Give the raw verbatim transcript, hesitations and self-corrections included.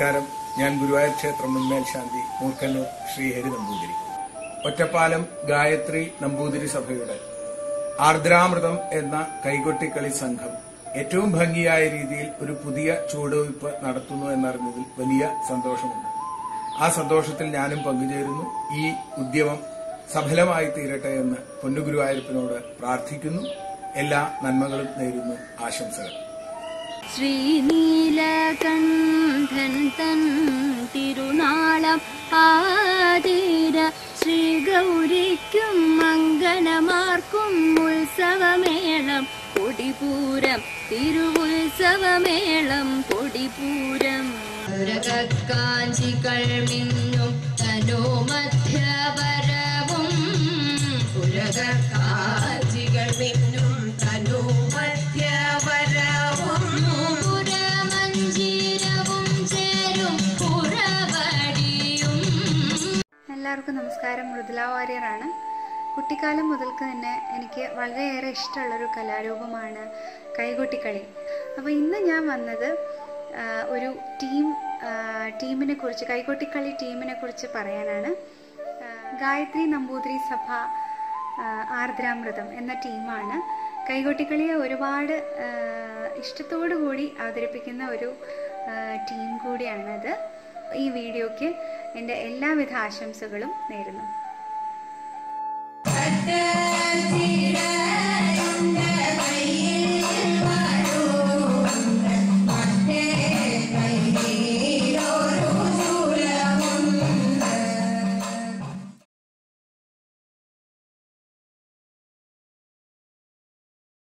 നമസ്കാരം. ഞാൻ ഗുരുവായൂർ ക്ഷേത്രം മുൻമേൽശാന്തി മൂർക്കന്നൂർ ശ്രീഹരി നമ്പൂതിരി. ഒറ്റപ്പാലം ഗായത്രി നമ്പൂതിരി സഭയുടെ ആർദ്രാമൃതം എന്ന കൈകൊട്ടിക്കളി സംഘം ഏറ്റവും ഭംഗിയായ രീതിയിൽ ഒരു പുതിയ ചുവടുവയ്പ് നടത്തുന്നു എന്നറിഞ്ഞതിൽ വലിയ സന്തോഷമുണ്ട്. ആ സന്തോഷത്തിൽ ഞാനും പങ്കുചേരുന്നു. ഈ ഉദ്യമം സഫലമായി തീരട്ടെ എന്ന് പൊന്നുഗുരുവായൂരപ്പനോട് പ്രാർത്ഥിക്കുന്നു. എല്ലാ നന്മകളും നേരുന്നു. ആശംസകൾ. ശ്രീനീലകണ്ഠൻ തൻ തിരുനാളം ആതിര ശ്രീഗൗരിക്കും മംഗളമാർക്കും ഉത്സവമേളം കൊടിപൂരം തിരുവുത്സവമേളം കൊടിപൂരം കാഞ്ചികൾ മിന്നും തനോ മധ്യവരവും കാഞ്ചികൾ മിന്നും തനോ മധ്യവരവും പുരമഞ്ചീരവും ചേരും പുറവടിയും. എല്ലാവർക്കും നമസ്കാരം. മൃദുല വാര്യറാണ്. കുട്ടിക്കാലം മുതൽക്ക് തന്നെ എനിക്ക് വളരെയേറെ ഇഷ്ടമുള്ളൊരു കലാരൂപമാണ് കൈകൊട്ടിക്കളി. അപ്പോൾ ഇന്ന് ഞാൻ വന്നത് ഒരു ടീം ടീമിനെ കുറിച്ച് കൈകൊട്ടിക്കളി ടീമിനെ കുറിച്ച് പറയാനാണ്. ഗായത്രി നമ്പൂതിരി സഭ ആർദ്രാമൃതം എന്ന ടീമാണ്. കൈകൊട്ടിക്കളിയെ ഒരുപാട് ഇഷ്ടത്തോടു കൂടി അവതരിപ്പിക്കുന്ന ഒരു ടീം കൂടിയാണത്. ഈ വീഡിയോയ്ക്ക് എൻ്റെ എല്ലാവിധ ആശംസകളും നേരുന്നു.